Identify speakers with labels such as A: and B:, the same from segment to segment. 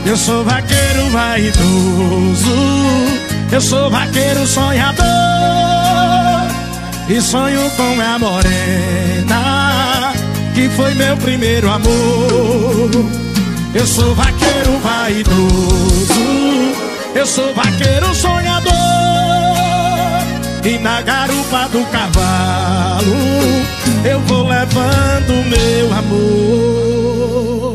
A: Eu sou vaqueiro vaidoso, eu sou vaqueiro sonhador, e sonho com a morena que foi meu primeiro amor. Eu sou vaqueiro vaidoso, eu sou vaqueiro sonhador, e na garupa do cavalo eu vou levando meu amor.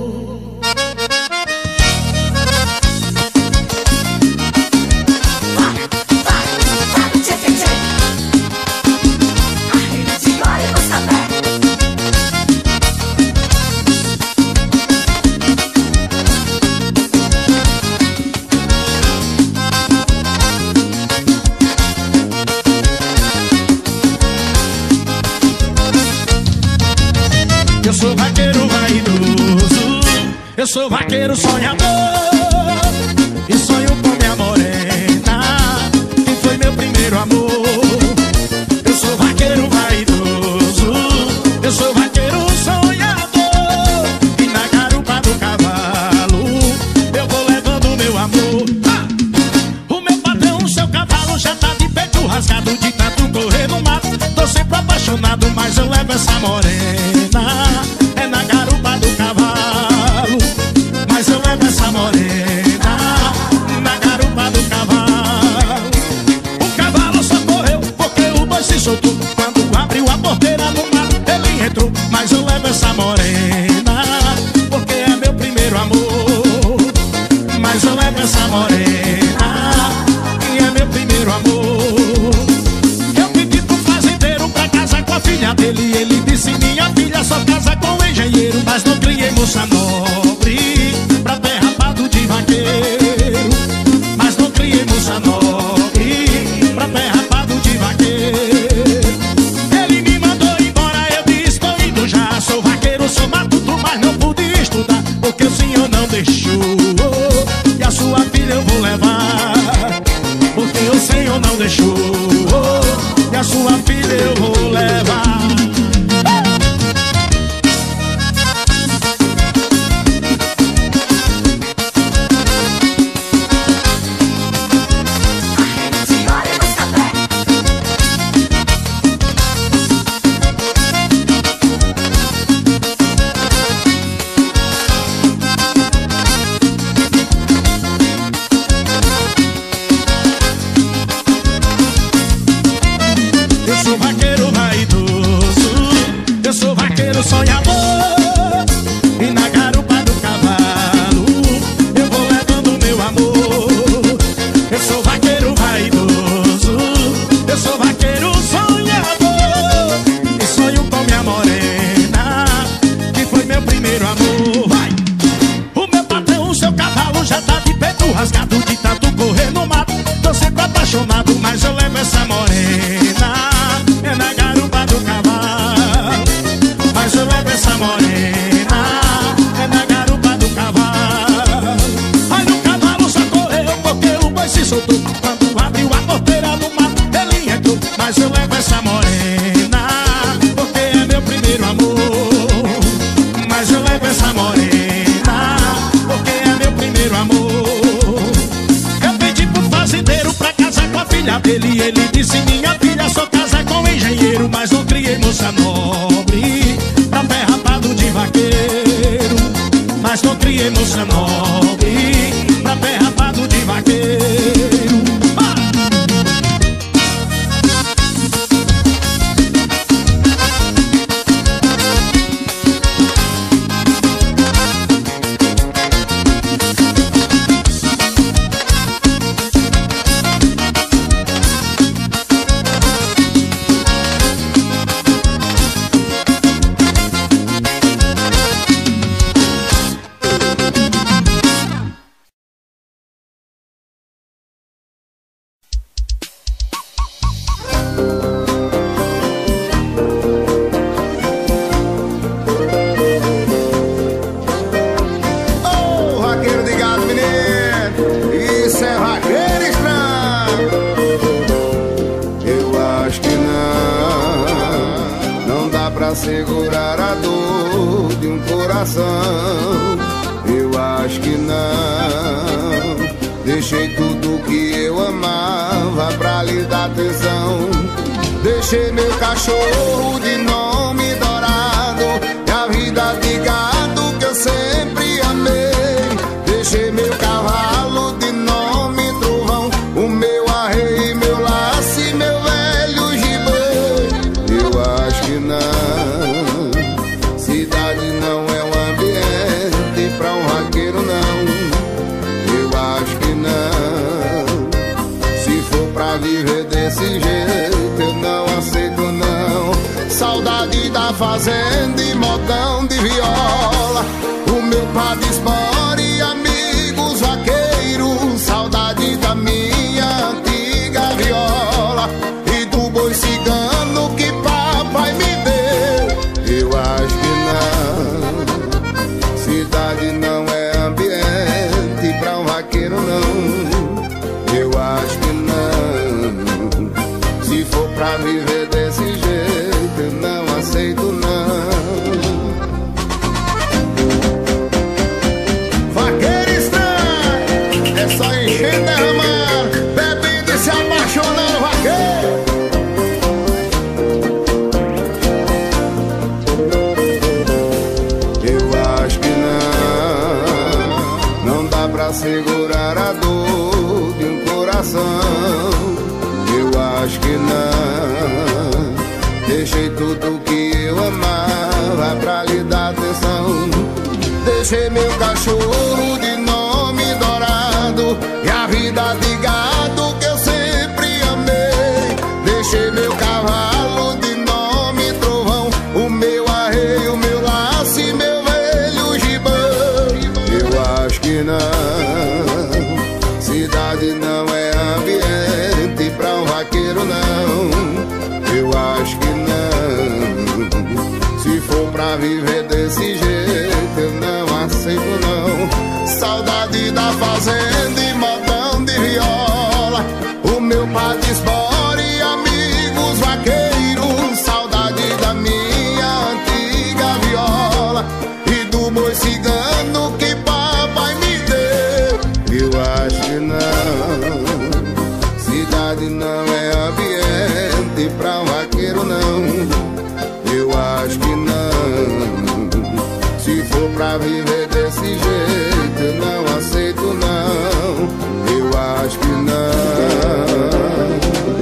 A: Eu sou vaqueiro vaidoso, eu sou vaqueiro sonhador, e sonho com minha morena que foi meu primeiro amor. Eu sou vaqueiro vaidoso, eu sou vaqueiro sonhador, e na garupa do cavalo eu vou levando meu amor. O meu patrão, seu cavalo já tá de peito rasgado de tanto correr no mato. Tô sempre apaixonado, mas eu levo essa morena. É na garupa do cavalo, mas eu levo essa morena na garupa do cavalo. O cavalo só correu porque o boi se soltou. Quando abriu a porteira no mato ele entrou. Mas eu levo essa morena porque é meu primeiro amor. Mas eu levo essa morena que é meu primeiro amor. Eu pedi pro fazendeiro pra casar com a filha dele. Ele disse: minha filha só casa com engenheiro. Mas não criei moça nobre pra ter rapado de vaqueiro. Mas não criei moça nobre pra ter rapado de vaqueiro. Ele me mandou embora, eu disse: tô indo já. Sou vaqueiro, sou matuto, mas não pude estudar porque o senhor não deixou. E a sua filha eu vou levar porque o senhor não deixou. E a sua filha eu vou levar. Eu sou vaqueiro vaidoso, eu sou vaqueiro sonhador, e na garupa do cavalo eu vou levando meu amor. Eu sou vaqueiro vaidoso, eu sou vaqueiro sonhador, e sonho com minha morena que foi meu primeiro amor. Vai! O meu patrão, o seu cavalo já tá de peito rasgado de tanto correr no mato. Tô sempre apaixonado, mas eu levo essa morena. É na garupa do cavalo, mas eu levo essa morena. É na garupa do cavalo. Aí o cavalo só correu porque o boi se soltou. Quando abriu a porteira no mato ele entrou. Mas eu levo essa morena porque é meu primeiro amor. Mas eu levo essa morena porque é meu primeiro amor. Eu pedi pro fazendeiro pra casar com a filha dele. Ele disse: minha filha só casa com engenheiro. Mas não criei moça nobre pra ter rapado de vaqueiro. Mas não criei moça nobre pra ter rapado de vaqueiro.
B: pra segurar a dor de um coração. Eu acho que não. Deixei meu cachorro de nome Dourado e a vida de gado que eu sempre amei. Deixei meu cavalo de nome Trovão, o meu arreio, meu laço e meu velho gibão. Eu acho que não, cidade não é um ambiente pra um vaqueiro não. Eu acho que não, se for pra viver desse jeito eu não aceito não. Saudade da fazenda e modão de viola, o meu padre espora e amigos vaqueiros. Saudade da minha antiga viola e do boi cigano que papai me deu. Eu acho que não, cidade não é ambiente pra um vaqueiro não. Eu acho que não, se for pra viver desse jeito eu não aceito não. Vaqueiro estranho, é só encher, derramar, bebendo e se apaixonando, vaqueiro. Eu acho que não dá pra segurar a dor de um coração. Eu acho que não, deixei tudo que eu amava pra lhe dar atenção. Deixei meu cachorro de nome Dourado e a vida de gado que eu sempre amei. Deixei meu cavalo de nome Trovão, o meu arreio, meu laço e meu velho gibão. Eu acho que não, cidade não é ambiente pra um vaqueiro não. Eu acho que não, se for pra viver desse jeito eu não aceito não. Saudade da fazenda e modão de viola, o meu padre espora e amigos vaqueiros. Saudade da minha antiga viola e do boi cigano que papai me deu. Eu acho que não, cidade não é ambiente pra um vaqueiro não. Eu acho que não, se for pra viver desse jeito eu não aceito não. Eu acho que não.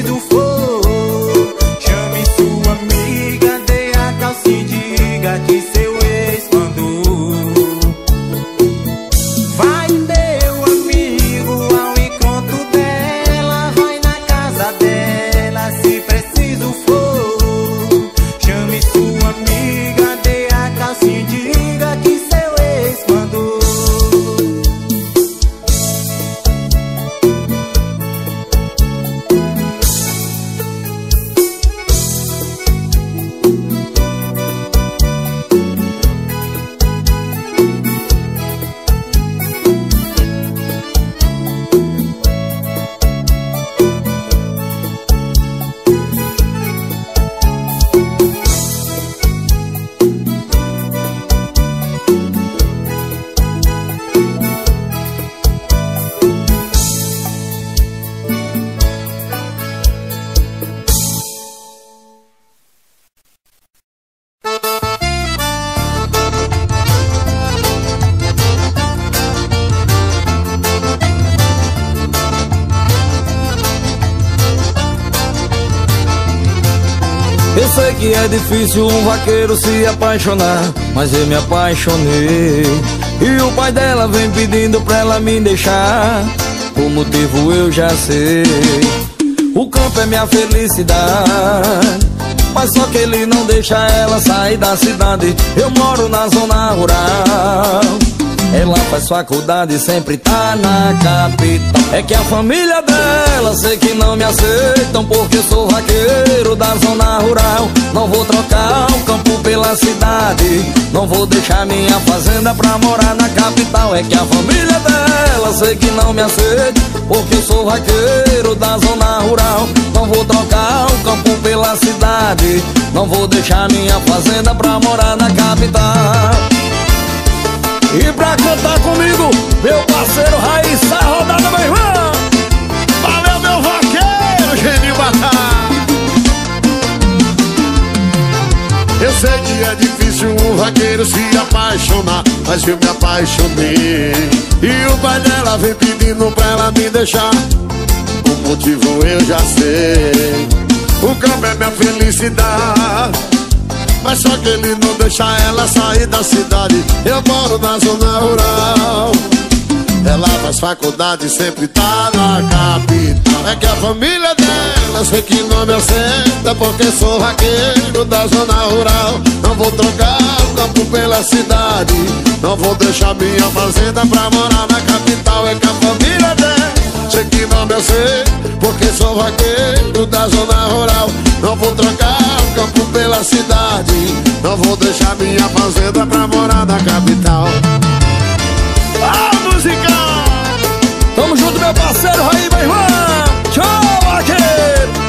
C: preciso for. Chame sua amiga, dê a calça e diga que seu ex mandou. Vai meu amigo ao encontro dela, vai na casa dela se preciso for. Chame sua amiga, dê a calça e diga que seu ex mandou.
D: Eu sei que é difícil um vaqueiro se apaixonar, mas eu me apaixonei. E o pai dela vem pedindo pra ela me deixar. O motivo eu já sei. O campo é minha felicidade, mas só que ele não deixa ela sair da cidade. Eu moro na zona rural. Ela faz faculdade e sempre tá na capital. É que a família dela sei que não me aceitam, porque sou vaqueiro da zona rural. Não vou trocar o campo pela cidade, não vou deixar minha fazenda pra morar na capital. É que a família dela sei que não me aceita, porque eu sou vaqueiro da zona rural. Não vou trocar o campo pela cidade, não vou deixar minha fazenda pra morar na capital. E pra cantar comigo, meu parceiro Raíssa, rodada, meu irmão.
A: Valeu, meu vaqueiro, Geninho Batalha. Eu sei que é difícil um vaqueiro se apaixonar, mas eu me apaixonei. E o pai dela vem pedindo pra ela me deixar. O motivo eu já sei. O campo é minha felicidade, mas só que ele não deixa ela sair da cidade. Eu moro na zona rural. Ela faz faculdade e sempre tá na capital. É que a família dela sei que não me aceita, porque sou vaqueiro da zona rural. Não vou trocar o campo pela cidade, não vou deixar minha fazenda pra morar na capital. É que a família dela sei que não me aceita, porque sou vaqueiro da zona rural. Não vou trocar o campo pela cidade, não vou deixar minha fazenda pra morar na capital. Música!
D: Tamo junto, meu parceiro Raí, meu irmão. Tchau, vaqueiro.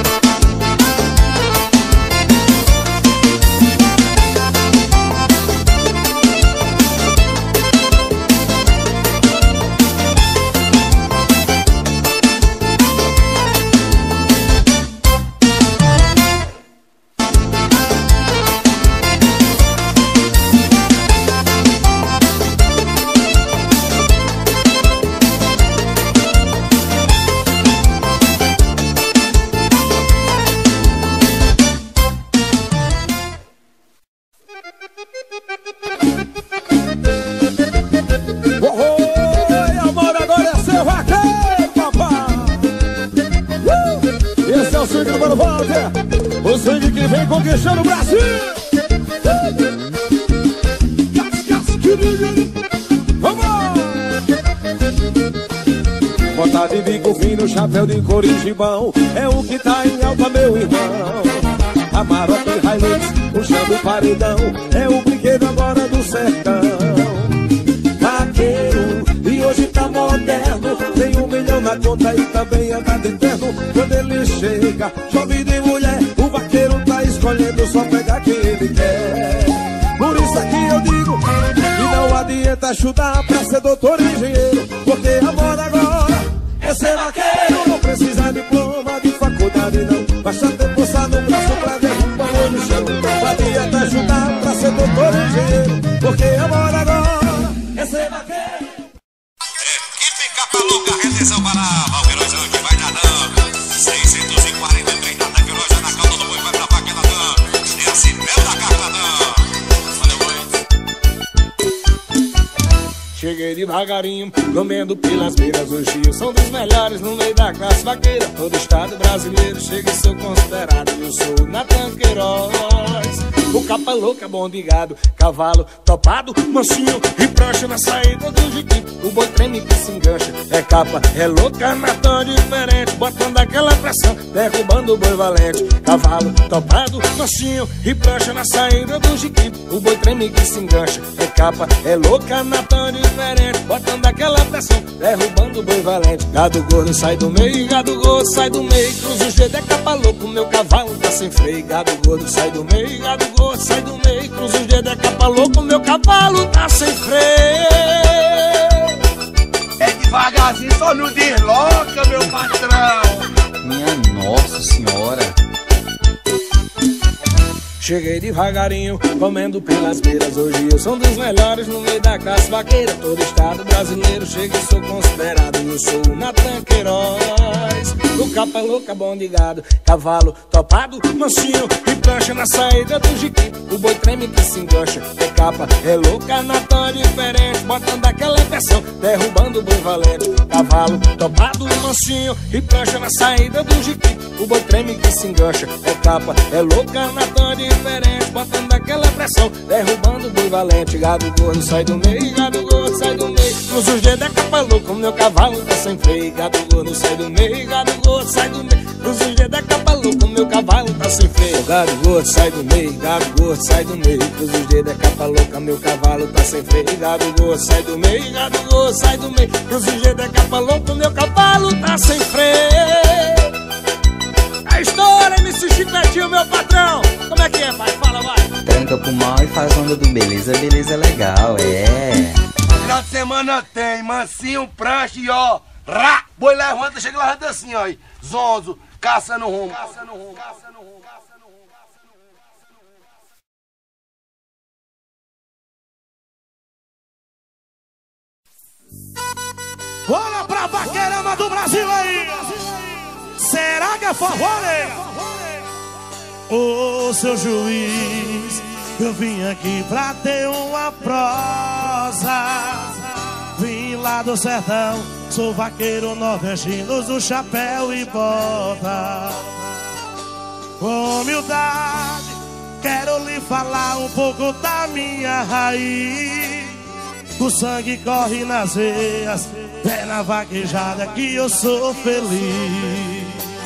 A: O sangue que vem conquistando o Brasil. Vamos! Bota de bico fino, chapéu de corintibão, é o que tá em alta, meu irmão. Amarok e Hilux, puxando o paredão, é o brinquedo agora do sertão. Vaqueiro, e hoje tá moderno, tem 1 milhão na conta e também anda de terno. Quando ele chega, chove de mulher, o vaqueiro tá escolhendo só pegar quem ele quer. Por isso aqui eu digo que não adianta chutar pra ser doutor e engenheiro, porque a moda agora é ser vaqueiro. Não precisa diploma de faculdade não, basta ter força no braço pra derrubar o no chão. Não adianta chutar pra ser doutor e engenheiro, porque a moda agora é ser vaqueiro.
E: Equipe Capa Louca, redenção para Valqueirões, hoje vai nadando 640
A: Cheguei devagarinho, comendo pelas beiras. Hoje eu sou dos melhores no meio da classe vaqueira. Todo estado brasileiro chega e sou considerado. Eu sou Natan Queiroz, o capa louca, bom de gado, cavalo topado, mansinho e prancha na saída do jiquito. O boi treme que se engancha, é capa, é louca, Natan diferente, botando aquela pressão, derrubando o boi valente. Cavalo topado, mansinho e prancha na saída do jiquito. O boi treme que se engancha, é capa, é louca, Natan diferente, botando aquela pressão, derrubando o boi valente. Gado gordo sai do meio, gado gordo sai do meio, cruza os dedos, é capa louco, meu cavalo tá sem freio. Gado gordo sai do meio, gado gordo sai do meio, cruza os dedos, é capa louco, meu cavalo tá sem freio.
E: É devagarzinho, só no desloca, meu patrão.
D: Minha Nossa Senhora.
A: Cheguei devagarinho, comendo pelas beiras. Hoje eu sou dos melhores no meio da classe vaqueira. Todo estado brasileiro chega e sou considerado. Eu sou o Natan Queiroz, o capa louca, bom de gado, cavalo topado, mansinho e prancha na saída do jiquito. O boi treme que se engancha, é capa, é louca, Natan diferente, botando aquela pressão, derrubando o boi valente. Cavalo topado, mansinho e prancha na saída do jiquito. O boi treme que se engancha, é capa, é louca, Natan diferente, botando aquela pressão, derrubando o boi valente. Gado gordo sai do meio, gado gordo sai do meio, cruza os dedos, é capa louco, meu cavalo tá sem freio. Gado gordo sai do meio, gado gordo sai do meio, cruza os dedos, é capa louco, meu cavalo tá sem freio. Gado gordo sai do meio, gado gordo sai do meio, cruza os dedos, é capa louca, meu cavalo tá sem freio. Gado gordo sai do meio, gado gordo sai do meio, cruza os dedos, é capa louca, meu cavalo tá sem freio. A história, MC Chicletinho, meu patrão. Como é que é, pai? Fala, vai.
F: Tranca pro mal e faz onda do beleza, beleza legal, é.
E: Final de semana tem mansinho, prancha e ó, rá, boi levanta, chega levanta assim, ó, zonzo, caça no rumo, caça no rumo, caça no rumo, caça no rumo, caça no rumo.
A: Olha pra vaqueirama do Brasil aí. Será que é forró, né? Ô, seu juiz, eu vim aqui pra ter uma prosa. Vim lá do sertão, sou vaqueiro nordestino, uso chapéu e bota. Com humildade, quero lhe falar um pouco da minha raiz. O sangue corre nas veias, é na vaquejada que eu sou feliz.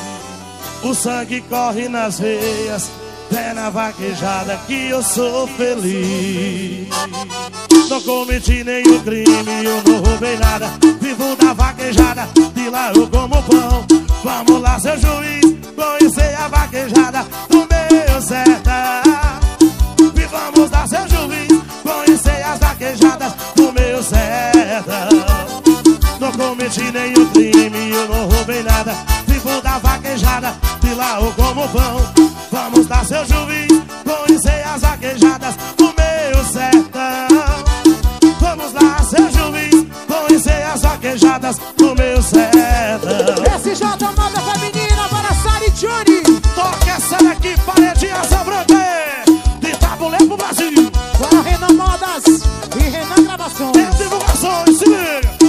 A: O sangue corre nas veias, é na vaquejada que eu sou feliz. Não cometi nenhum crime, eu não roubei nada, vivo da vaquejada, de lá eu como pão. Vamos lá, seu juiz, conhecer a vaquejada do meu sertão. E vamos lá, seu juiz, conhecer as vaquejadas do meu sertão. Não cometi nenhum crime, eu não roubei nada, vivo da vaquejada, de lá eu como pão. Vamos lá, seu juiz, conhecer as vaquejadas do meu sertão. Vamos lá, seu juiz, conhecer as vaquejadas do meu sertão.
G: SJ Moda Feminina para Sari Johnny.
A: Toca essa daqui, paredinha asa branca, de tabuleiro pro Brasil.
G: Para Renan Modas e Renan Gravações.
A: Tem divulgações, se liga.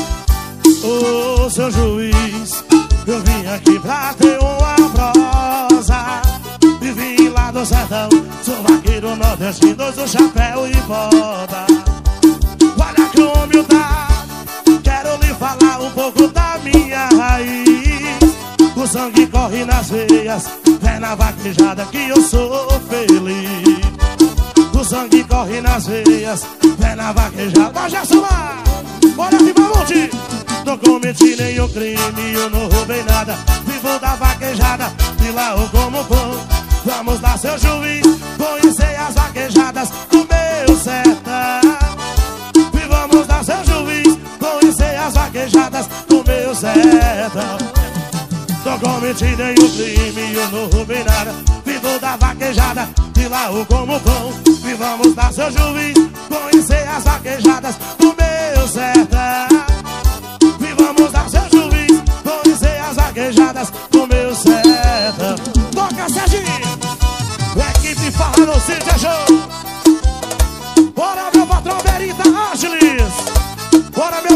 A: Ô, seu juiz, eu vim aqui pra ter uma prosa. E vim lá do sertão, sou vaqueiro nordestino, uso chapéu e bota. Olha com humildade, quero lhe falar um pouco da minha raiz. O sangue corre nas veias, é na vaquejada que eu sou feliz. O sangue corre nas veias, é na vaquejada. Ó, Gerson lá, bora aqui pra monte. Não cometi nenhum crime, eu não roubei nada, vivo da vaquejada, de lá eu como pão. Vamos lá, seu juiz, conhecer as vaquejadas do meu sertão. E vamos lá, seu juiz, conhecer as vaquejadas do meu sertão. Não cometi nenhum crime, eu não roubei nada, vivo da vaquejada, de lá eu como pão. E vamos lá, seu juiz, conhecer as vaquejadas do meu sertão. E vamos lá, seu juiz, conhecer as vaquejadas do meu sertão. Toca, Serginho! Equipe Farra no City, é show! Bora, meu patrão Berita Ángeles! Bora, meu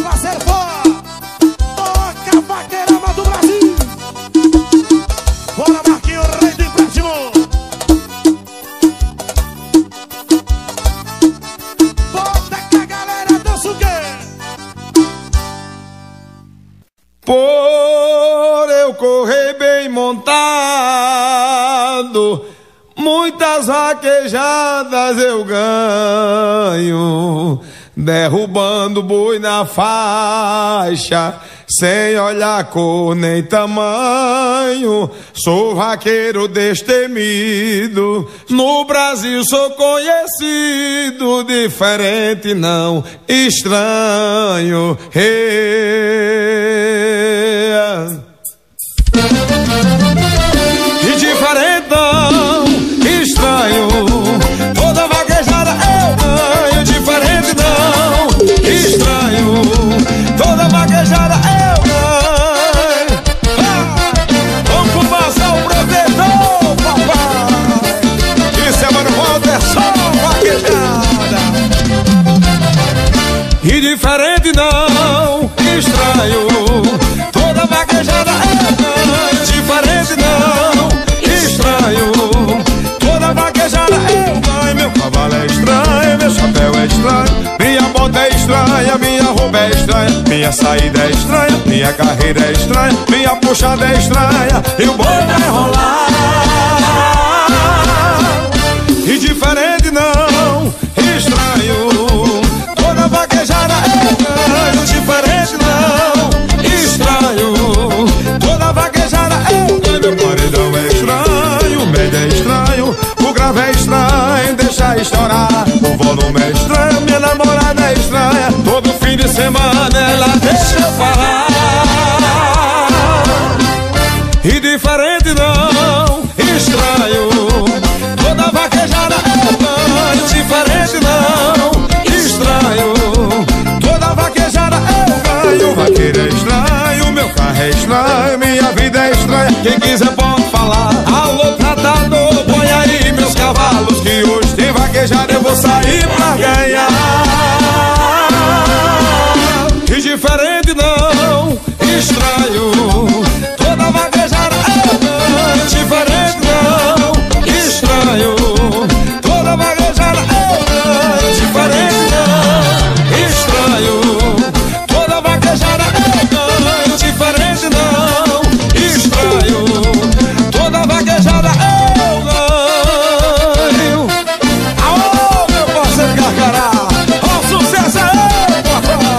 H: lado, muitas vaquejadas eu ganho, derrubando boi na faixa, sem olhar cor nem tamanho. Sou vaqueiro destemido, no Brasil sou conhecido, diferente não estranho. E diferente não estranho, toda vaquejada eu ganho. Diferente não estranho, toda vaquejada eu ganho. Vamos passar o protetor, papai. Isso é Mano Walter, só vaquejada. E diferente não estranho, toda vaquejada eu ganho. Diferente não estranho, toda vaquejada eu ganho. Meu cavalo é estranho, meu chapéu é estranho, minha bota é estranha, minha roupa é estranha, minha saída é estranha, minha carreira é estranha, minha puxada é estranha, e o boi vai rolar. E diferente não estranho, toda vaquejada eu ganho. Diferente não estranho, toda vaquejada eu ganho. Meu paredão é estranho, o médio é estranho, o grave é estranho, deixa estourar. O volume é estranho, minha namorada é estranha, todo fim de semana ela deixa eu falar. E diferente não estranho, toda vaquejada eu ganho. Diferente não estranho, toda vaquejada eu ganho. O vaqueiro é estranho, meu carro é estranho, minha vida é estranha. Quem quiser pode falar. Alô, tratador, põe aí meus cavalos, que hoje tem vaquejada, eu vou sair pra ganhar. E diferente não estranho, toda vaquejada eu ganho. Diferente não estranho, toda vaquejada eu ganho. Diferente não estranho, toda vaquejada eu ganho. Diferente não estranho, toda vaquejada eu ganho. Aô, meu parceiro Carcará, ó o sucesso aí, papai.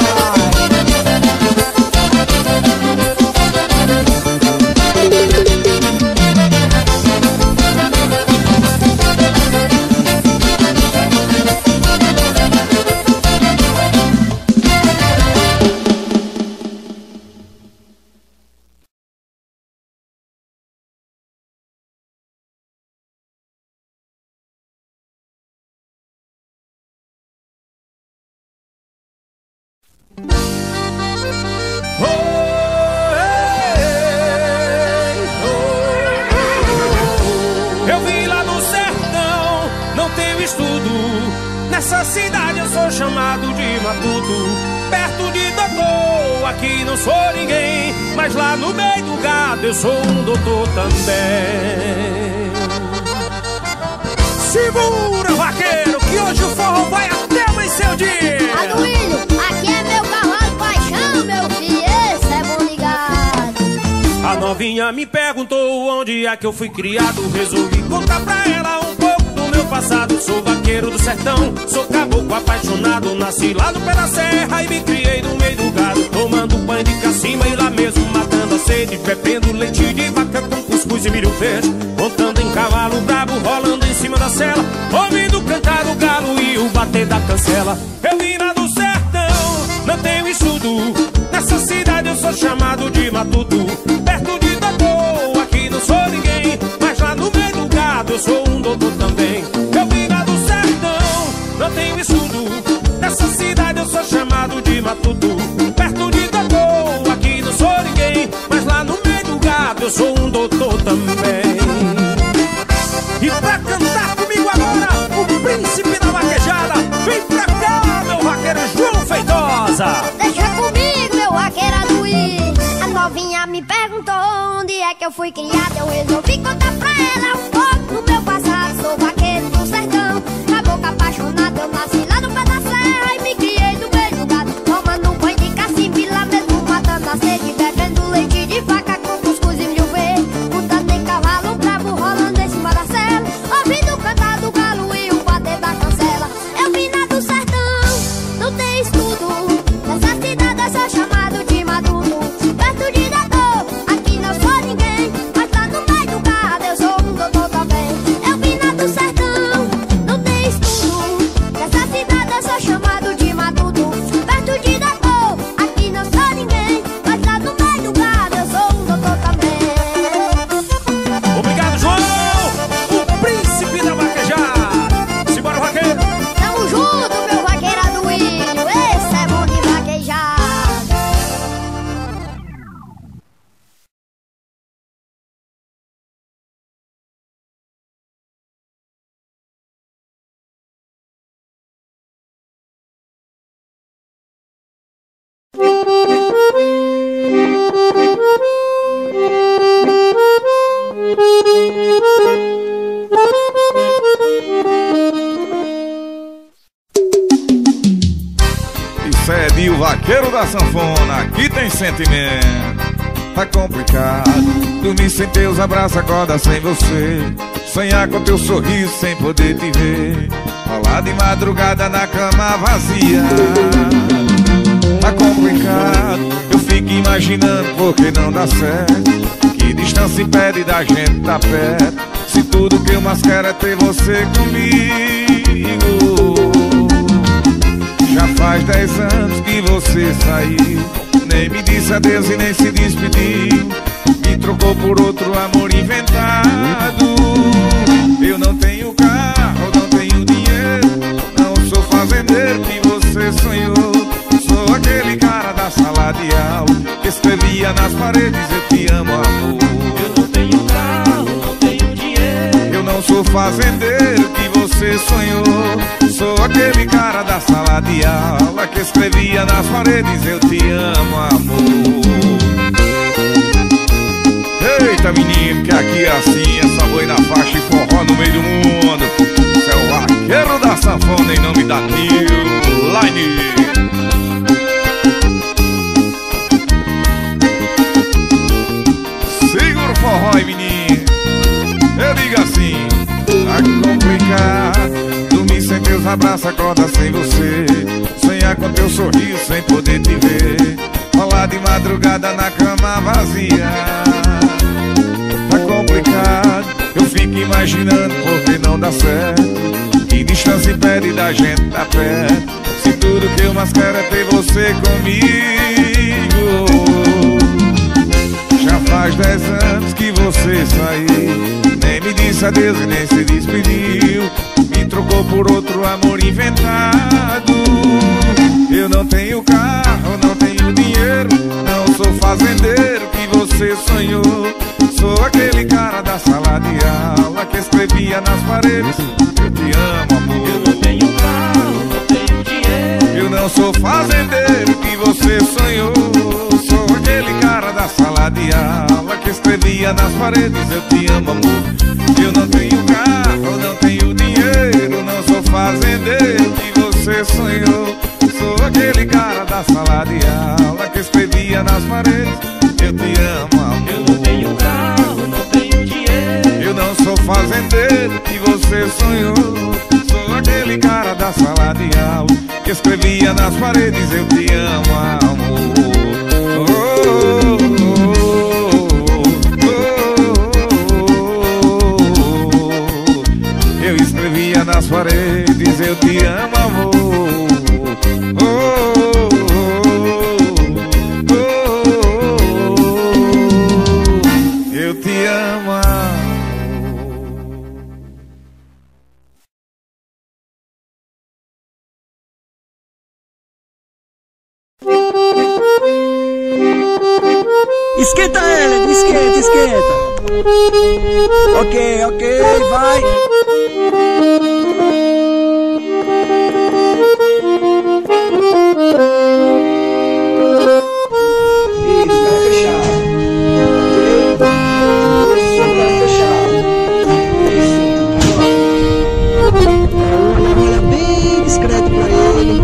A: Eu vim lá do sertão, não tenho estudo. Nessa cidade eu sou chamado de matuto. Perto de doutor, aqui não sou ninguém, mas lá no meio do gado eu sou um doutor também. Segura, vaqueiro, que hoje o forró vai até amanhecer o dia.
I: Aduílio, aqui é meu cavalo paixão, meu filho, esse é bom ligado.
A: A novinha me perguntou onde é que eu fui criado. Resolvi contar pra ela um pouco do meu passado. Sou vaqueiro do sertão, sou caboclo apaixonado. Nasci lá no pé da serra e me criei no meio do gado, tomando banho de cacimba e lá mesmo matando a sede, bebendo leite de vaca com cuscuz e milho verde, montando em cavalo brabo, rolando em cima da sela, ouvindo cantar o galo e o bater da cancela. Eu vim lá do sertão, não tenho estudo. Nessa cidade eu sou chamado de matuto. Perto de doutor, aqui não sou ninguém, mas lá no meio do gado eu sou um doutor também. Eu vim lá do sertão, não tenho estudo. Nessa cidade eu sou chamado de matuto. Perto de doutor, aqui não sou ninguém, mas lá no meio do gado eu sou um doutor também. E pra cantar comigo agora, o príncipe da vaquejada, vem pra cá, meu vaqueiro João Feitosa.
I: Deixa comigo, meu vaqueiro Aduílio. A novinha me perguntou onde é que eu fui criado. Eu resolvi contar pra ela um pouco do meu passado. Sou vaqueiro do sertão, caboclo apaixonado. Eu nasci lá no pé da serra e me criei no meio do gado, tomando banho de cacimba e lá mesmo matando a sede, bebendo leite de vaca com cuscuz e milho verde, montando em cavalo brabo, rolando em cima da
H: vaqueiro da sanfona, aqui tem sentimento. Tá complicado, dormir sem teus abraços, acordar sem você, sonhar com teu sorriso sem poder te ver, rolar de madrugada na cama vazia. Tá complicado, eu fico imaginando por que não dá certo. Que distância impede da gente tá perto, se tudo que eu mais quero é ter você comigo. Já faz 10 anos que você saiu, nem me disse adeus e nem se despediu, me trocou por outro amor inventado. Eu não tenho carro, não tenho dinheiro, não sou fazendeiro que você sonhou. Sou aquele cara da sala de aula que escrevia nas paredes eu te amo, amor. Eu não tenho carro, não tenho dinheiro, eu não sou fazendeiro que você sonhou. Sou aquele cara da sala de aula que escrevia nas paredes eu te amo, amor. Eita menino, que aqui é assim, é só boi na faixa e forró no meio do mundo. Você é o vaqueiro da sanfona em nome da New Line. Segura o forró aí, menino. Eu digo assim, tá complicado, dormir sem teus abraços, acordar sem você, sonhar com teu sorriso sem poder te ver, rolar de madrugada na cama vazia. Tá complicado, eu fico imaginando por que não dá certo. Que distância impede da gente tá perto, se tudo que eu mais quero é ter você comigo. Já faz 10 anos que você saiu, nem me disse adeus e nem se despediu, me trocou por outro amor inventado. Eu não tenho carro, não tenho dinheiro, não sou fazendeiro que você sonhou. Sou aquele cara da sala de aula que escrevia nas paredes eu te amo, amor. Eu não tenho carro, não tenho dinheiro, eu não sou fazendeiro que você sonhou. Sou aquele cara da sala de aula que escrevia nas paredes eu te amo, amor. Eu não tenho carro, não tenho dinheiro, não sou fazendeiro que você sonhou. Sou aquele cara da sala de aula que escrevia nas paredes eu te amo, amor. Eu não tenho carro, não tenho dinheiro, eu não sou fazendeiro que você sonhou. Sou aquele cara da sala de aula que escrevia nas paredes eu te amo, amor. Eu escrevia nas paredes eu te amo, amor. Eu te amo, amor.
J: Esquenta ela, esquenta, esquenta. Ok, vai. Olha bem discreto pra ele.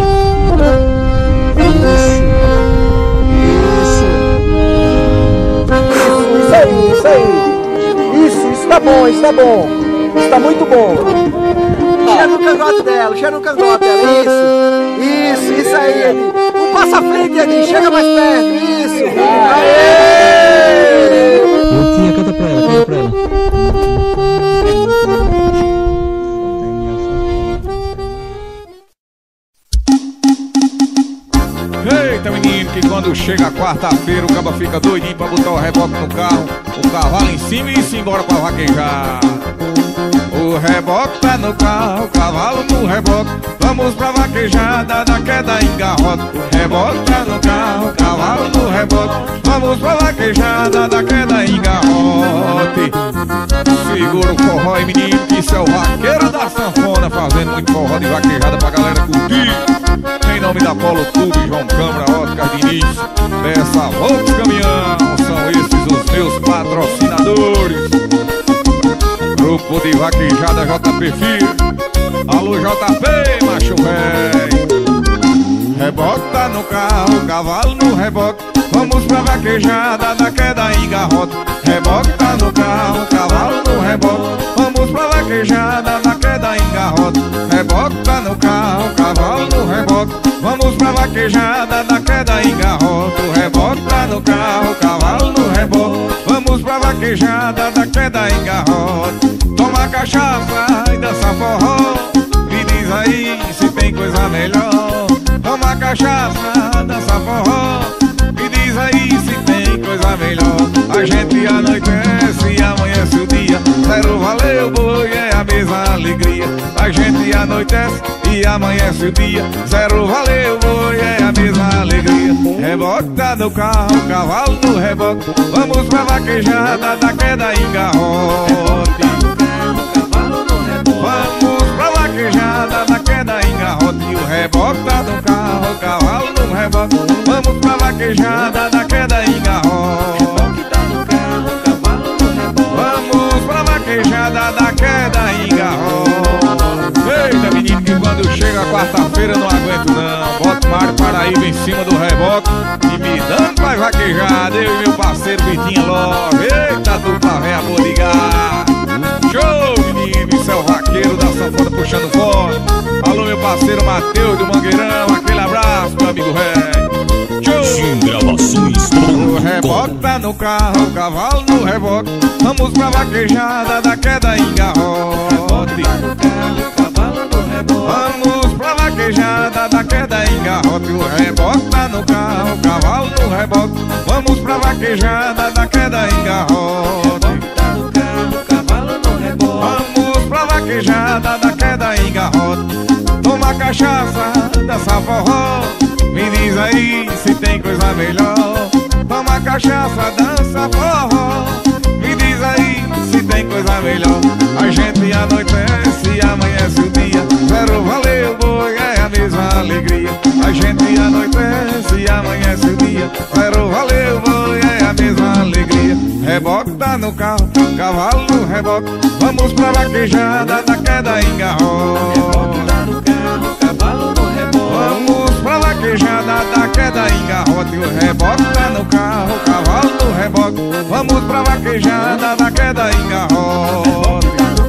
J: Isso tá bom, isso tá bom. Isso tá muito bom. Cheira no cangote dela, cheira no cangote dela. Isso aí, Edi. Um passo à frente, Edi. Chega mais perto. Isso. Aê!
F: Lutinha, canta pra ela, canta pra ela.
H: Eita menino, que quando chega a quarta-feira o caba fica doidinho pra botar o reboque no carro, o cavalo em cima e se embora pra vaquejar. O reboque tá no carro, o cavalo no reboque, vamos pra vaquejada da queda em garrote. O reboque tá no carro, o cavalo no reboque, vamos pra vaquejada da queda em garrote. Segura o forró aí menino, que isso é o vaqueiro da sanfona, fazendo muito forró de vaquejada pra galera curtir. Em nome da Polo Clube, João Câmara, Oscar Diniz, dessa Volks Caminhão, são esses os meus patrocinadores. Grupo de vaquejada JP Filho. Alô JP, macho véi. reboque tá no carro, cavalo no reboque. Vamos pra vaquejada da queda em garrote. Reboque tá no carro, cavalo no reboque. Vamos pra vaquejada da queda em garrote. Reboque tá no carro, cavalo no reboque. Vamos pra vaquejada da queda em garrote. O reboque tá no carro, cavalo no reboque. Vamos pra vaquejada da queda em garrote. Toma cachaça e dança forró. Me diz aí se tem coisa melhor. Toma cachaça, dança forró. Me diz aí se tem coisa melhor. A gente anoitece e amanhece o dia. Zero valeu, boi, é a mesma alegria. A gente anoitece e amanhece o dia. Zero valeu, boi, é a mesma alegria. Reboque tá no carro, cavalo no reboque. Vamos pra vaquejada da queda em garrote. Vamos pra vaquejada da queda em garrote. E o reboque tá no carro, cavalo no reboque. Vamos pra vaquejada da queda em garrote. Vamos pra vaquejada da queda em garrote. Eita, menino, que quando chega quarta-feira não aguento não. Boto Mário Paraíba em cima do reboque e me dando pra vaquejada. Eu e meu parceiro Vitinho Love. Eita, dupla véia boa de gado. Show, menino, isso é o vaqueiro da sanfona puxando fora. Alô, meu parceiro Matheus do Mangueirão. Aquele abraço, meu amigo velho. O reboque tá no carro, o cavalo no reboque. Vamos pra vaquejada da queda em garrote. Vamos pra vaquejada da queda em garrote. O reboque tá no carro, o cavalo no reboque. Vamos pra vaquejada da queda em garrote. Vamos pra vaquejada da queda em garrote. Toma cachaça, dança forró. Me diz aí se tem coisa melhor. Toma cachaça, dança forró. Me diz aí se tem coisa melhor. A gente anoitece e amanhece o dia. Zero valeu, boi, é a mesma alegria. A gente anoitece e amanhece o dia. Zero valeu, boi, é a mesma alegria. Reboque tá no carro, cavalo no reboque. Vamos pra vaquejada da queda em garrote. Reboque tá no carro, cavalo no reboque. Vamos pra vaquejada da queda em garrote. O reboque tá no carro, cavalo no reboque. Vamos pra vaquejada da queda em garrote.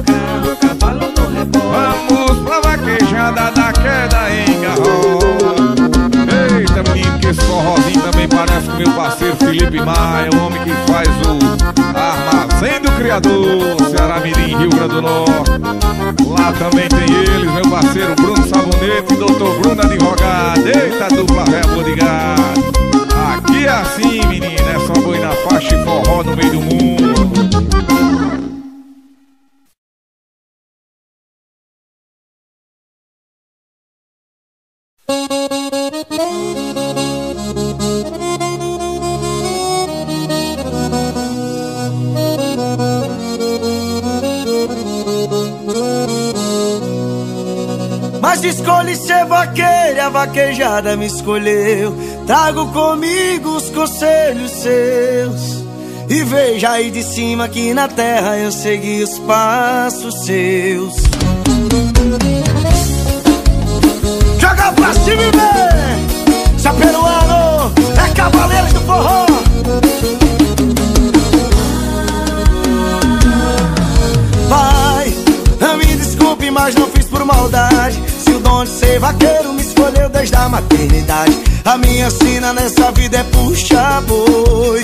H: Vamos pra vaquejada da queda em garrote. Eita, menino, que esse forrozinho também parece com meu parceiro Felipe Maia, o homem que faz o Armazém do Criador, Ceará Mirim, Rio Grande do Norte. Lá também tem eles, meu parceiro Bruno Sabonete e doutor Bruno Advogado. Eita, dupla véia boa de gado. Aqui é assim, menino, é só boi na faixa e forró no meio do mundo.
K: Mas escolhi ser vaqueira, a vaquejada me escolheu. Trago comigo os conselhos seus. E veja aí de cima que na terra eu segui os passos seus. Joga pra cima e vem! Se é peruano, é cavaleiros do forró. Pai, me desculpe, mas não fiz por maldade. Se o dom de ser vaqueiro me escolheu desde a maternidade, a minha sina nessa vida é puxar boi.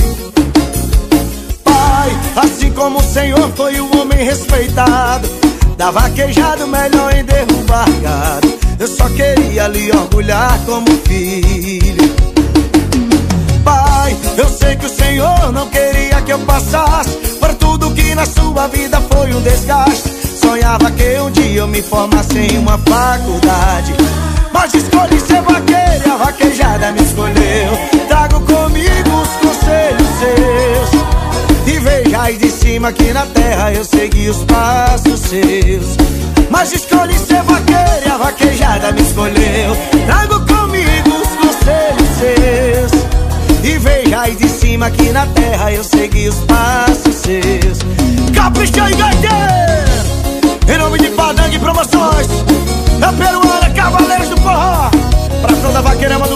K: Pai, assim como o Senhor foi o homem respeitado, da vaquejada o melhor em derrubar gado, eu só queria lhe orgulhar como filho. Pai, eu sei que o Senhor não queria que eu passasse por tudo que na sua vida foi um desgaste. Sonhava que um dia eu me formasse em uma faculdade, mas escolhi ser vaqueiro e a vaquejada me escolheu. Trago comigo os conselhos seus. E veja aí de cima que na terra eu segui os passos seus. Mas escolhi ser vaqueiro e a vaquejada me escolheu. Trago comigo os conselhos seus. E veja aí de cima que na terra eu segui os passos seus. Capricha aí, gaiteiro! Em nome de Padang Promoções, é peruana, Cavaleiros do Forró. Pra toda vaqueira,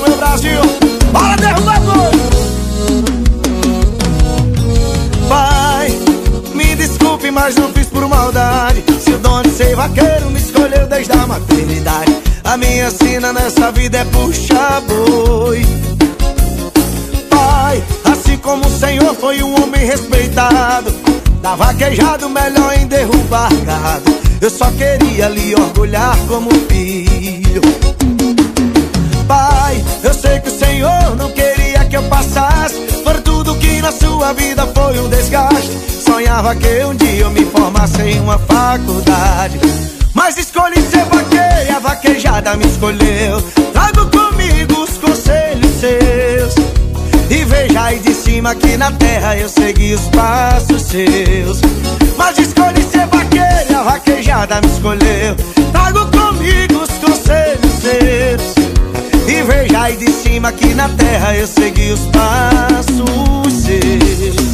K: maldade. Se o dono de ser vaqueiro me escolheu desde a maternidade. A minha sina nessa vida é puxar boi. Pai, assim como o Senhor foi um homem respeitado, da vaquejado melhor em derrubar gado, eu só queria lhe orgulhar como filho. Pai, eu sei que o Senhor não queria que eu passasse por tudo que na sua vida foi um desgaste. Sonhava que um dia eu me formasse em uma faculdade, mas escolhi ser vaqueiro e a vaquejada me escolheu. Trago comigo os conselhos seus, e veja aí de cima que na terra eu segui os passos seus. Mas escolhi ser vaqueiro e a vaquejada me escolheu. Trago comigo os conselhos seus, e veja aí de cima que na terra eu segui os passos seus.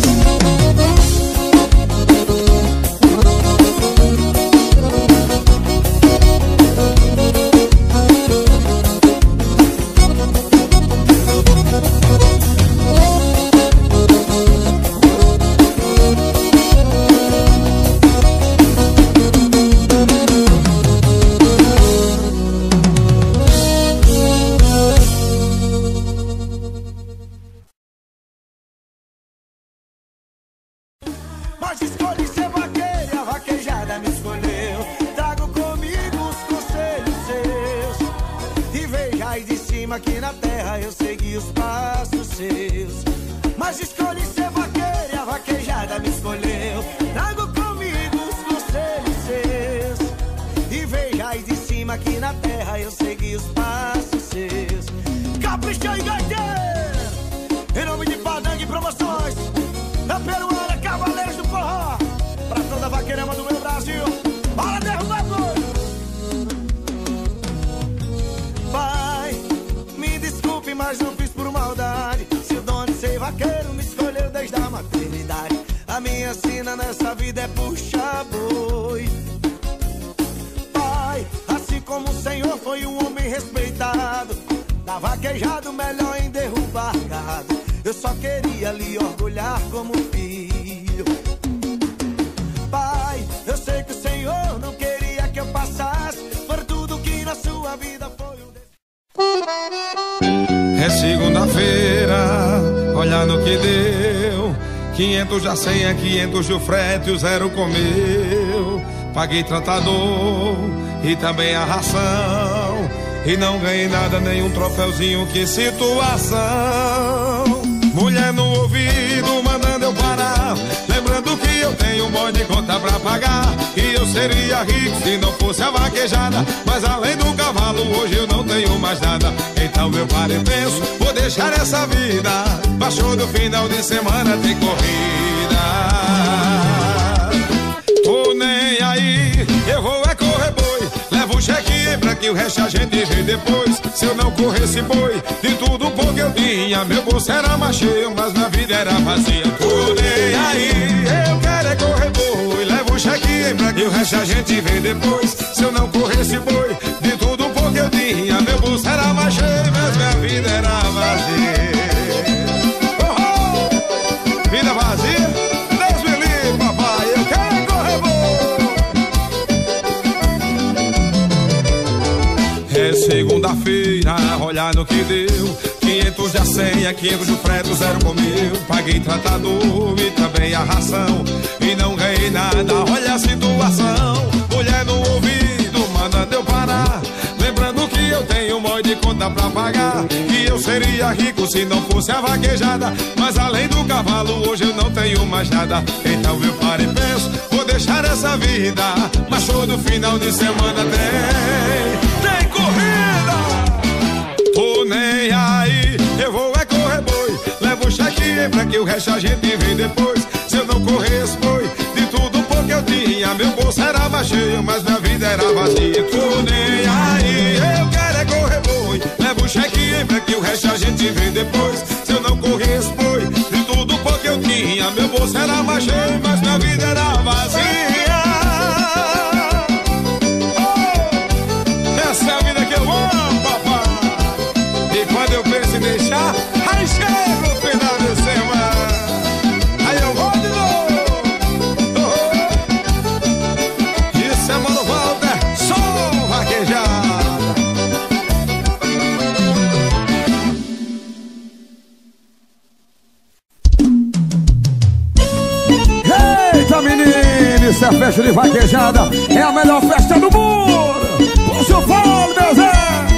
K: Mas escolhi ser vaqueiro e a vaquejada me escolheu. Trago comigo os conselhos seus, e veja aí de cima que na terra eu segui os passos seus. Mas escolhi ser vaqueiro e a vaquejada me escolheu. Trago comigo os conselhos seus, e veja aí de cima que na terra eu segui os passos seus. Capricha aí, gaiteiro! Em nome de Padangue Promoções, da Peruana Cavaleiros do Forró, pra toda a vaqueirama do meu Brasil, bora derrubar boi! Pai, me desculpe, mas não fiz por maldade. Se o dono de ser vaqueiro me escolheu desde a maternidade, a minha sina nessa vida é puxar boi. Pai, assim como o Senhor foi um homem respeitado, da vaquejado melhor em derrubar gado, eu só queria lhe orgulhar como filho. Pai, eu sei que o Senhor não queria que eu passasse por tudo que na sua vida foi um...
H: É segunda-feira, olha no que deu. 500 já senha, 500 de frete, o 0 comeu. Paguei tratador e também a ração, e não ganhei nada, nenhum troféuzinho, que situação. Mulher no ouvido, mandando eu parar, lembrando que eu tenho um monte de conta pra pagar. E eu seria rico se não fosse a vaquejada, mas além do cavalo hoje eu não tenho mais nada. Então eu paro e penso, vou deixar essa vida, baixou do final de semana tem corrida. Tô nem aí, eu vou é correr boi, levo o cheque pra que o resto a gente vê depois. Se eu não corresse boi, de tudo um pouco eu tinha, meu bolso era mais cheio, mas minha vida era vazia. Tô nem aí, eu quero é correr boi, levo o cheque pra que o resto a gente vê depois. Se eu não corresse boi, de tudo um pouco eu tinha, meu bolso era mais cheio, mas minha vida era vazia. Oh, vida vazia? Deus me livre, papai, eu quero é correr boi. É segunda-feira, olha no que deu. 500 de senha, 500 de frete, o 0 comeu. Paguei tratador e também a ração, e não ganhei nada, olha a situação. Mulher no ouvido, mandando eu parar, lembrando que eu tenho um monte de conta pra pagar. E eu seria rico se não fosse a vaquejada, mas além do cavalo hoje eu não tenho mais nada. Então eu paro e penso, vou deixar essa vida, mas todo final de semana tem corrida. Tô nem aí, eu vou é correr boi, levo o cheque pra que o resto a gente vê depois. Se eu não corresse boi, de tudo um pouco eu tinha, meu bolso era mais cheio, mas minha vida era vazia. Tô nem aí, eu quero é correr boi, levo o cheque pra que o resto a gente vê depois. Se eu não corresse boi, de tudo um pouco eu tinha, meu bolso era mais cheio, mas minha vida era vazia. Essa é a vida que eu amo, papai. E quando eu penso em deixar, aí chega o final de semana, aí eu vou de novo. a festa de vaquejada é a melhor festa do mundo. Puxa o fole, meu Zé.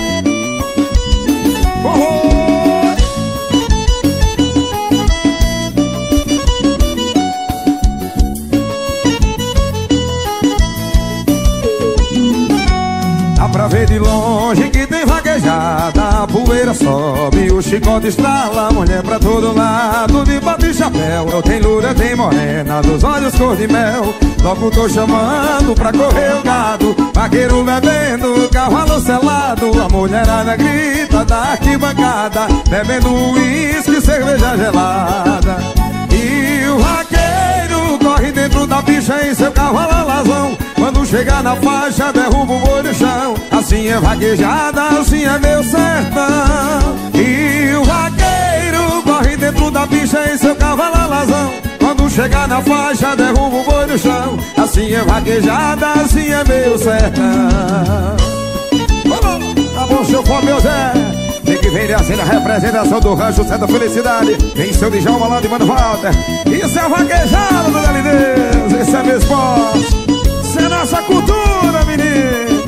H: Dá pra ver de longe que tem vaquejada, a poeira sobe, o chicote estrala, mulher pra todo lado, de bota e chapéu. Eu tenho loura, tem morena, dos olhos cor de mel. Logo tô chamando pra correr o gado, vaqueiro bebendo, cavalo selado. A mulherada grita da arquibancada, bebendo uísque e cerveja gelada. E o vaqueiro corre dentro da bicha em seu cavalo alazão. Quando chegar na faixa, derruba o boi no chão. Assim é vaquejada, assim é meu sertão. E o vaqueiro corre dentro da bicha em seu cavalo alazão. Quando chegar na faixa, derruba o boi no chão. Assim é vaquejada, assim é meu sertão. Tá bom, seu fome, meu Zé. Tem que vem assim a representação do rancho Santa Felicidade. Vem seu Djalma lá de Mano Walter. Isso é vaquejada do Dali Deus. Isso é meu esporte. Isso é nossa cultura, menino.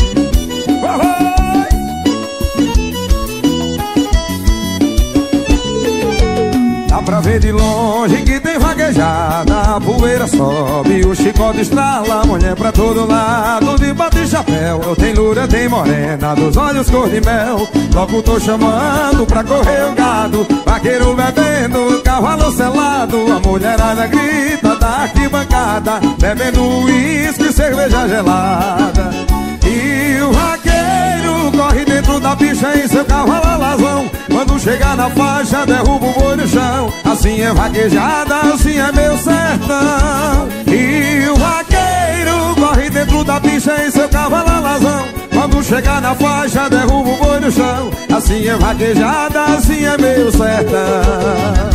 H: Dá pra ver de longe que tem vaquejada, a poeira sobe, o chicote estrala, mulher pra todo lado, de bota e chapéu. Eu tenho loura, tem morena, dos olhos cor de mel. Logo tô chamando pra correr o gado, vaqueiro bebendo, cavalo selado. A mulherada grita da arquibancada, bebendo uísque e cerveja gelada. E o vaqueiro corre dentro da bicha em seu cavalo alazão. Quando chegar na faixa, derruba o boi no chão. Assim é vaquejada, assim é meu sertão. E o vaqueiro corre dentro da bicha em seu cavalo alazão. Quando chegar na faixa, derruba o boi no chão. Assim é vaquejada, assim é meu sertão.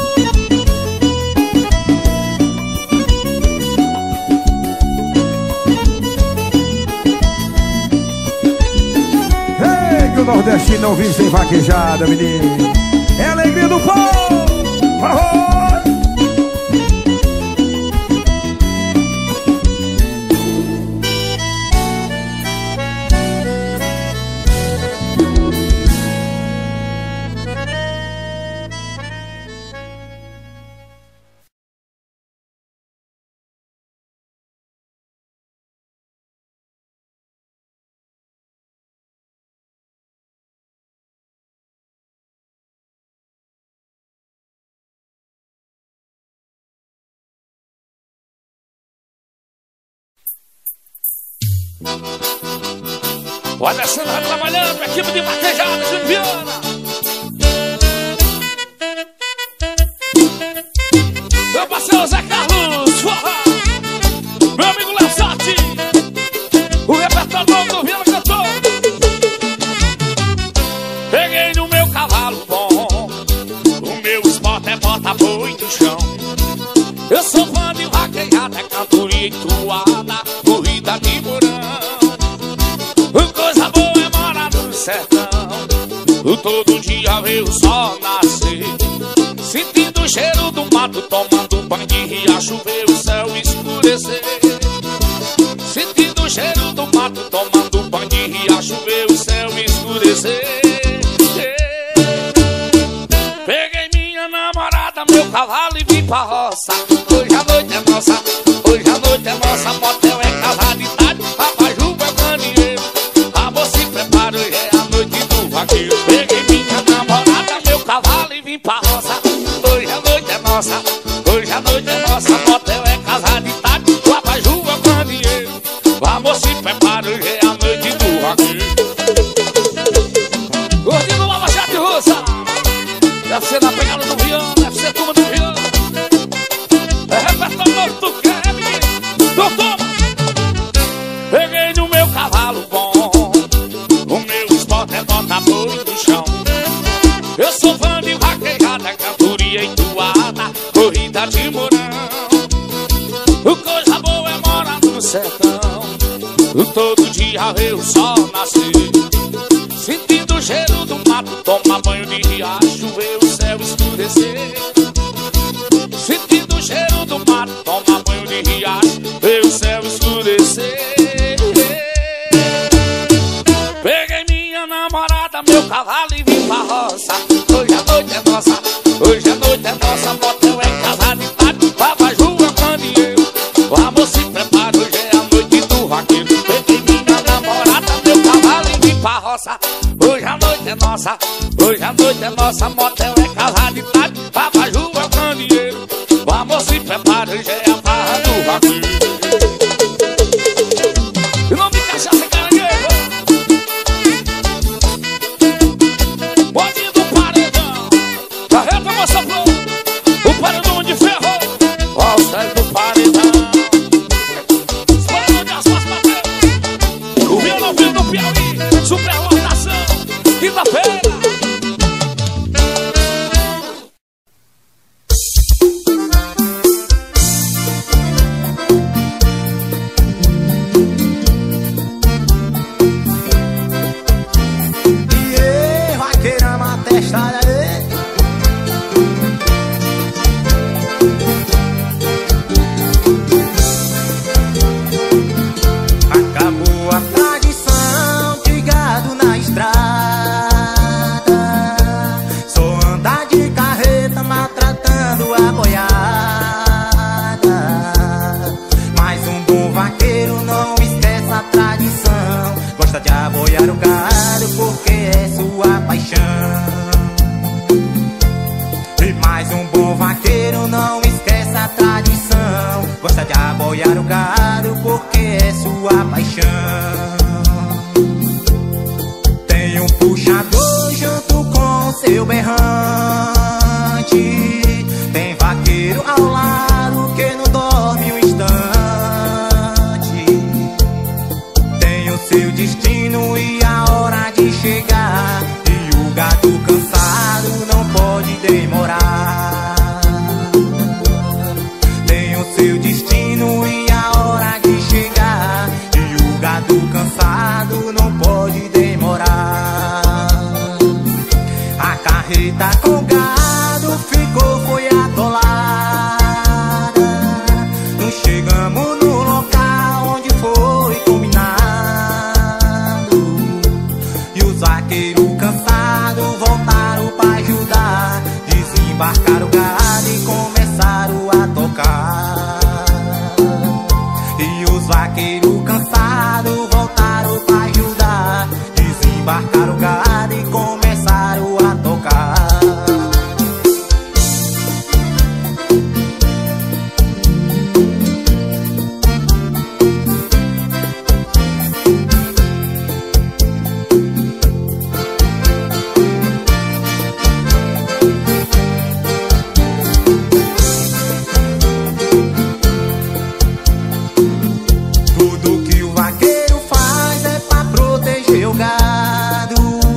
H: O nordestino não vive sem vaquejada, menino. É a alegria do povo.
L: O Alessandro vai trabalhando, equipe de vaquejada, Júnior Viana. Meu parceiro Zé Carlos, forra. Meu amigo Léo Sati. O repertório novo do Viana cantou. Peguei no meu cavalo bom, o meu esporte é bota boi no chão. Eu sou fã de vaquejada, cantoria entoada, corrida de morão. Coisa boa é morar no sertão, todo dia ver o sol nascer, sentindo o cheiro do mato, tomando banho de riacho, ver o céu escurecer. Sentindo o cheiro do mato, tomando banho de riacho, ver o céu escurecer. Peguei minha namorada, meu cavalo e vim pra roça. Hoje a noite é nossa, hoje a noite é nossa. Motel é casa de tarde, abajur é candeeiro. Amor, se prepara, hoje é a noite do vaqueiro. Peguei minha namorada, meu cavalo e vim pra roça. Hoje a noite é nossa, hoje a noite é nossa. Motel é casa de tarde, o abajur é candeeiro. Amor, se prepara, hoje é a noite do vaqueiro. Curtindo uma machete russa. Deve ser na pegada do Viana, deve ser turma do Viana. É repertório novo, tu quer, menino? Doutor! Peguei no meu cavalo bom, o meu esporte é bota boi no chão. Eu sou fã de vaquejada, cantoria entoada, corrida de morão. Coisa boa é morar no sertão, todo dia ver o sol nascer, sentindo o cheiro do mato, tomar banho de riacho, ver o céu escurecer. Sentindo o cheiro do mato, tomar banho de riacho, ver o céu escurecer. Peguei minha namorada, meu cavalo e vim pra roça. Hoje a noite é nossa, hoje a noite é nossa. Motel é casa de tarde, Babaju, Candeeiro. O amor se prepara, hoje é a noite do vaqueiro. Peguei minha namorada, meu cavalo e vim pra roça. Hoje a noite é nossa, hoje a noite é nossa. Motel é casa de tarde, Babaju, Candeeiro. O amor se prepara, hoje é a farra do vaqueiro. E o nome de cachaça é caranguejo. Bodinho do paredão. Carreta, moça flor. O paredão de ferro. Ó o céu do paredão. Os paredão de aspas bateu. O violão vindo do Piauí. Superlotação. Quinta-feira.
C: Acabou a tradição de gado na estrada. Só anda de carreta maltratando a boiada. Mas um bom vaqueiro não esquece a tradição. Gosta de aboiar o gado porque é sua paixão. E mais um bom vaqueiro não esquece a tradição. Gosta de aboiar o gado porque é sua paixão. Tem um puxador junto com seu berrante. Tem vaqueiro ao lado que não dorme um instante. Tem o seu destino e a hora de chegar. E o gado cansado não pode demorar. Tem o seu destino e a hora de chegar. E o gado cansado não pode demorar. A carreta com gado ficou, foi atolada. Não chegamos no local onde foi combinado. E os vaqueiros cansados voltaram pra ajudar. Desembarcaram o gado e começaram a tocar. E os vaqueiros cansados voltaram pra ajudar. Desembarcaram o gado e começaram a tocar. Tudo que o vaqueiro faz é pra proteger o gado.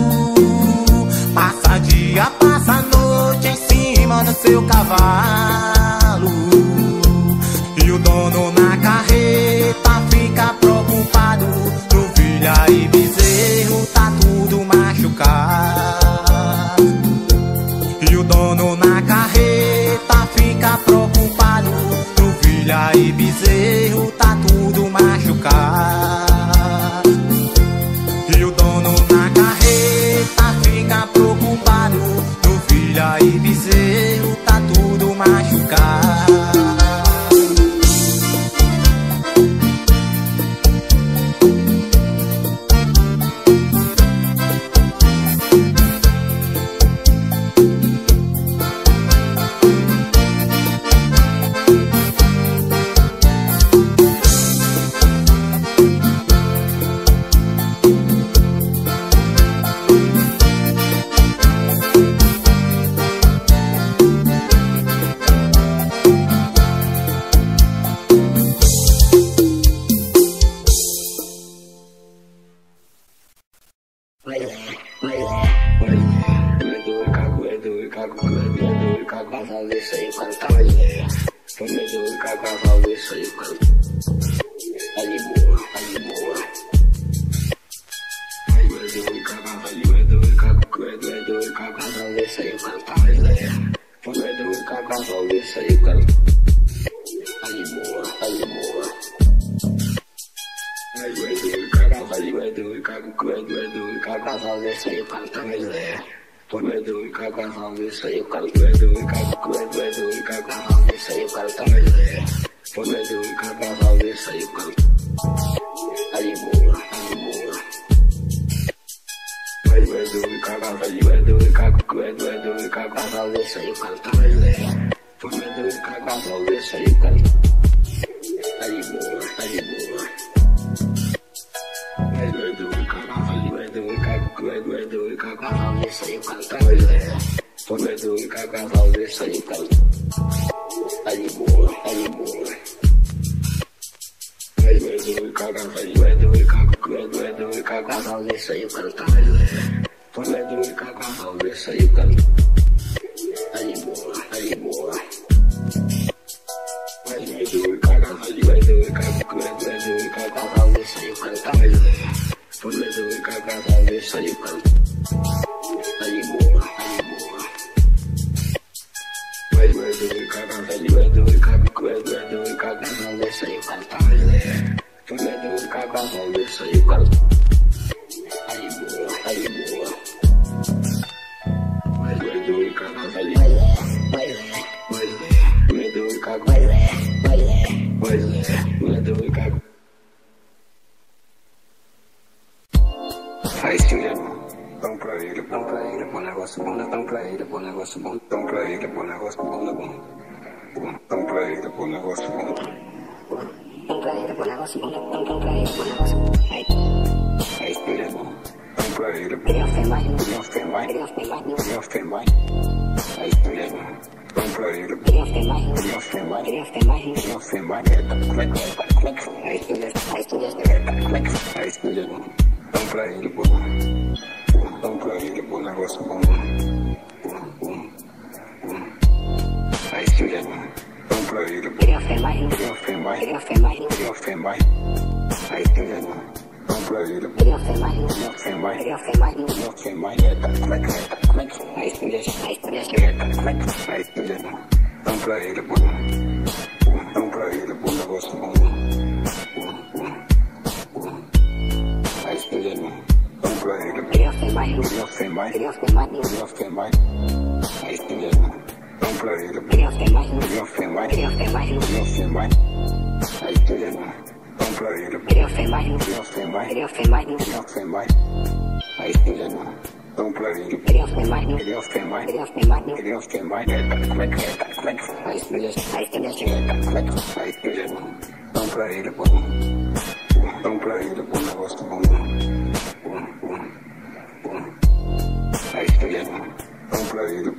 C: Passa dia, passa noite em cima do seu cavalo. E o dono na carreta fica preocupado. Novilha e bezerro tá tudo machucado. E o dono na carreta fica preocupado. Novilha e bezerro tá tudo machucado. E o dono na carreta fica preocupado. Novilha e bezerro tá tudo machucado.
M: Casal desse aí, o cara tá mais leve. Doedor, casal desse aí, o cara doedor, casal desse aí, o cara tá mais leve. Doedor, casal desse aí, o cara tá de boa, tá de boa. Doedor, casal desse aí, o cara tá mais leve. Doedor, casal desse aí, o cara tá de boa, tá de boa. Casal desse aí, o cara tá mais leve. Casal desse aí, o cara tá de boa, tá de boa. Casal desse aí, o cara tá mais leve. Casal desse aí, o cara tá de boa, tá de boa. Casal desse aí, o cara tá mais leve. Casal desse aí, o cara tá de boa, tá de boa. Casal desse aí, o cara tá mais leve. Casal desse aí, o cara tá de boa, tá de boa. Faz filha, dão pra ele, bom negócio bom, dão pra ele, bom negócio bom, dão pra ele, bom negócio bom, dão pra ele, bom negócio bom. Dão pra ele, bom negócio bom, dão pra ele, bom negócio bom. Faz filha, dão pra ele, bom negócio bom, faz filha, dão pra ele, dão pra ele, bom negócio bom. Faz filha, dão pra ele, faz filha, dão pra ele, dão pra ele, bom negócio bom. Faz filha, dão pra ele, bom negócio bom. Faz filha, dão pra ele,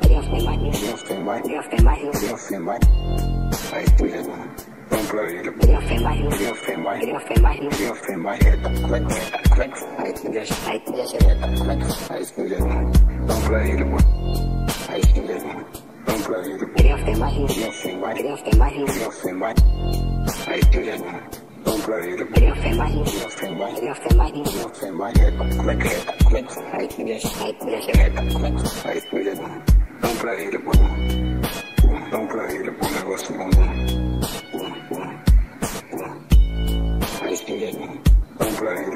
M: bom negócio bom. Faz filha, dão pra ele,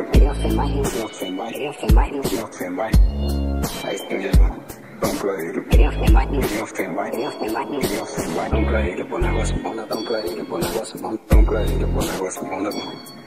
M: bom negócio bom, dão pra ele, bom negócio bom,